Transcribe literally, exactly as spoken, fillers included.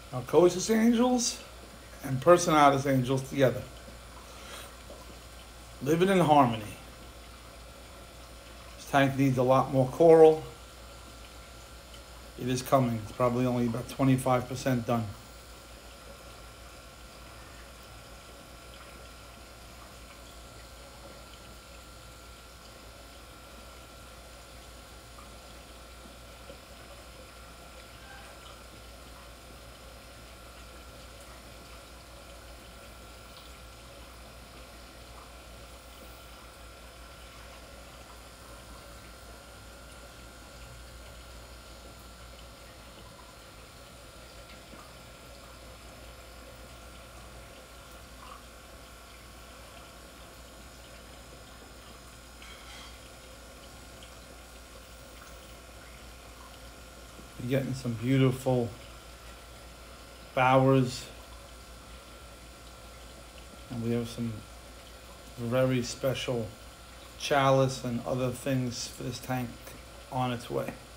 Narcosis angels and personalis angels together. Living in harmony. This tank needs a lot more coral. It is coming. It's probably only about twenty-five percent done. You're getting some beautiful bowers, and we have some very special chalice and other things for this tank on its way.